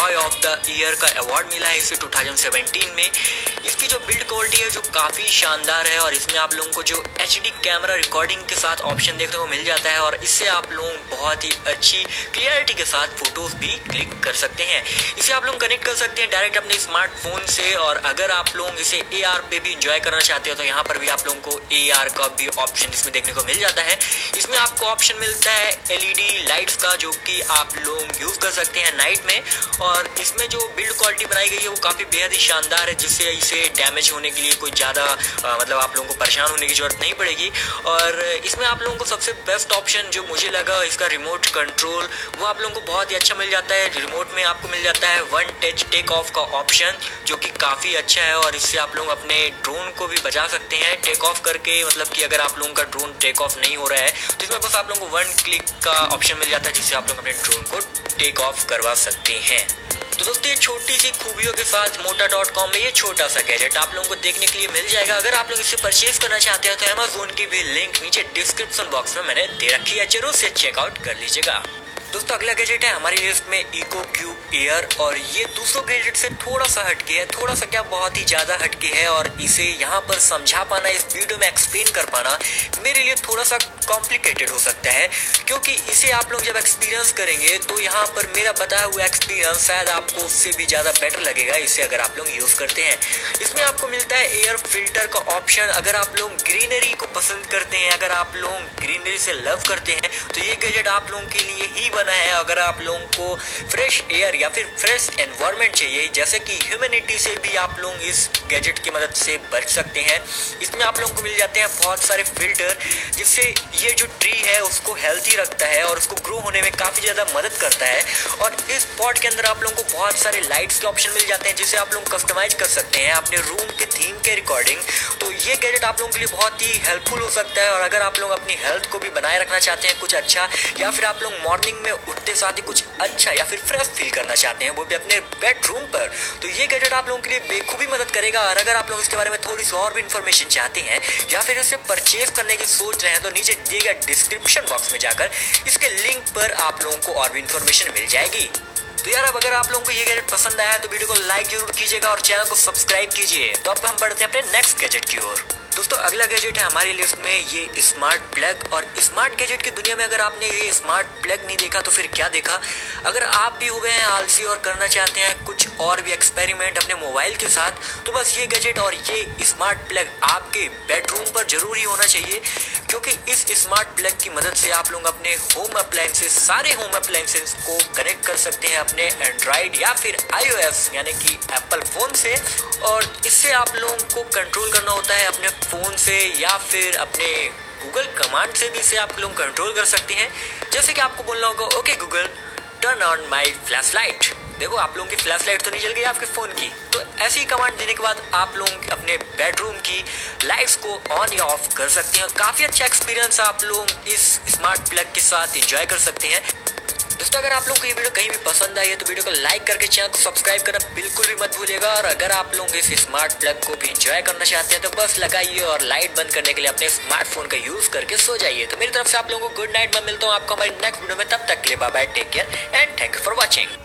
Toy of the year का award मिला है इसे 2017 में। इसकी जो बिल्ड क्वालिटी है जो काफ़ी शानदार है और इसमें आप लोगों को जो HD कैमरा रिकॉर्डिंग के साथ ऑप्शन देखने को मिल जाता है और इससे आप लोग बहुत ही अच्छी क्लियरिटी के साथ फोटोज भी क्लिक कर सकते हैं। इसे आप लोग कनेक्ट कर सकते हैं डायरेक्ट अपने स्मार्टफोन से और अगर आप लोग इसे AR पे भी इंजॉय करना चाहते हो तो यहाँ पर भी आप लोगों को AR का भी ऑप्शन इसमें देखने को मिल जाता है। इसमें आपको ऑप्शन मिलता है LED लाइट्स का जो कि आप लोग यूज कर सकते हैं नाइट में और इसमें जो बिल्ड क्वालिटी बनाई गई है वो काफ़ी बेहद ही शानदार है जिससे इसे डैमेज होने के लिए कोई ज़्यादा मतलब आप लोगों को परेशान होने की जरूरत नहीं पड़ेगी। और इसमें आप लोगों को सबसे बेस्ट ऑप्शन जो मुझे लगा इसका रिमोट कंट्रोल वो आप लोगों को बहुत ही अच्छा मिल जाता है। रिमोट में आपको मिल जाता है वन टच टेक ऑफ का ऑप्शन जो कि काफ़ी अच्छा है और इससे आप लोग अपने ड्रोन को भी बचा सकते हैं टेक ऑफ करके। मतलब कि अगर आप लोगों का ड्रोन टेक ऑफ नहीं हो रहा है तो इसमें बस आप लोगों को वन क्लिक का ऑप्शन मिल जाता है जिससे आप लोग अपने ड्रोन को टेक ऑफ करवा सकते हैं। तो दोस्तों ये छोटी सी खूबियों के साथ मोटा.com में ये छोटा सा गैजेट आप लोगों को देखने के लिए मिल जाएगा। अगर आप लोग इसे परचेज करना चाहते हैं तो Amazon की भी लिंक नीचे डिस्क्रिप्शन बॉक्स में मैंने दे रखी है, जरूर से चेकआउट कर लीजिएगा। दोस्तों अगला गैजेट है हमारी लिस्ट में इको क्यूब एयर और ये दूसरों गैजेट से थोड़ा सा हटके है, थोड़ा सा क्या बहुत ही ज्यादा हटके है और इसे यहाँ पर समझा पाना, इस वीडियो में एक्सप्लेन कर पाना मेरे लिए थोड़ा सा कॉम्प्लिकेटेड हो सकता है क्योंकि इसे आप लोग जब एक्सपीरियंस करेंगे तो यहाँ पर मेरा बताया हुआ एक्सपीरियंस शायद आपको उससे भी ज्यादा बेटर लगेगा इसे अगर आप लोग यूज करते हैं। इसमें आपको मिलता है एयर फिल्टर का ऑप्शन। अगर आप लोग ग्रीनरी को पसंद करते हैं, अगर आप लोग ग्रीनरी से लव करते हैं तो ये गैजेट आप लोगों के लिए ही बना है। अगर आप लोगों को फ्रेश एयर या फिर फ्रेश एनवायरनमेंट चाहिए जैसे कि ह्यूमैनिटी से भी आप लोग इस गैजेट की मदद से बच सकते हैं। इसमें आप लोगों को मिल जाते हैं बहुत सारे फिल्टर जिससे ये जो ट्री है उसको हेल्थी रखता है और उसको ग्रो होने में काफ़ी ज़्यादा मदद करता है। और इस पॉट के अंदर आप लोगों को बहुत सारे लाइट्स के ऑप्शन मिल जाते हैं जिसे आप लोग कस्टमाइज कर सकते हैं अपने रूम के थीम के रिकॉर्डिंग। तो ये गैजेट आप लोगों के लिए बहुत ही हेल्पफुल हो सकता है। और अगर आप लोग अपनी हेल्थ को भी बनाए रखना चाहते हैं कुछ अच्छा या फिर आप लोग मॉर्निंग में उठते साथ ही कुछ अच्छा या फिर फ्रेश फील करना चाहते हैं वो भी अपने बेडरूम पर, तो ये गैजेट आप लोगों के लिए बेखूबी मदद करेगा। और अगर आप लोग इसके बारे में थोड़ी सी और भी इन्फॉर्मेशन चाहते हैं या फिर इसे परचेज करने की सोच रहे हैं तो नीचे दिए गए डिस्क्रिप्शन बॉक्स में जाकर इसके लिंक पर आप लोगों को और भी इन्फॉर्मेशन मिल जाएगी। तो यार अब अगर आप लोगों को ये गैजेट पसंद आया तो वीडियो को लाइक जरूर कीजिएगा और चैनल को सब्सक्राइब कीजिए। तो अब हम बढ़ते हैं अपने नेक्स्ट गैजेट की ओर। दोस्तों अगला गैजेट है हमारी लिस्ट में ये स्मार्ट प्लग। और स्मार्ट गैजेट की दुनिया में अगर आपने ये स्मार्ट प्लग नहीं देखा तो फिर क्या देखा। अगर आप भी हो गए हैं आलसी और करना चाहते हैं कुछ और भी एक्सपेरिमेंट अपने मोबाइल के साथ तो बस ये गैजेट और ये स्मार्ट प्लग आपके बेडरूम पर जरूर ही होना चाहिए क्योंकि इस स्मार्ट प्लग की मदद से आप लोग अपने होम अप्लायंसेस, सारे होम अप्लायंसेस को कनेक्ट कर सकते हैं अपने एंड्रॉइड या फिर iOS यानी कि एप्पल फोन से। और इससे आप लोगों को कंट्रोल करना होता है अपने फोन से या फिर अपने गूगल कमांड से भी इसे आप लोग कंट्रोल कर सकते हैं। जैसे कि आपको बोलना होगा okay Google turn on my flash light. देखो आप लोगों की फ्लैश लाइट तो नहीं जल गई आपके फोन की। तो ऐसी कमांड देने के बाद आप लोग अपने बेडरूम की लाइट्स को ऑन या ऑफ कर सकते हैं। काफी अच्छा एक्सपीरियंस आप लोग इस स्मार्ट प्लग के साथ एंजॉय कर सकते हैं। दोस्तों अगर आप लोगों को ये वीडियो कहीं भी पसंद आई है तो वीडियो को लाइक करके चैनल को सब्सक्राइब करना बिल्कुल भी मत भूलिएगा। और अगर आप लोग इस स्मार्ट प्लग को भी एंजॉय करना चाहते हैं तो बस लगाइए और लाइट बंद करने के लिए अपने स्मार्टफोन का यूज करके सो जाइए। तो मेरी तरफ से आप लोगों को गुड नाइट। मैं मिलता हूँ आपको हमारी नेक्स्ट वीडियो में, तब तक के लिए bye bye, take care and thank you for watching.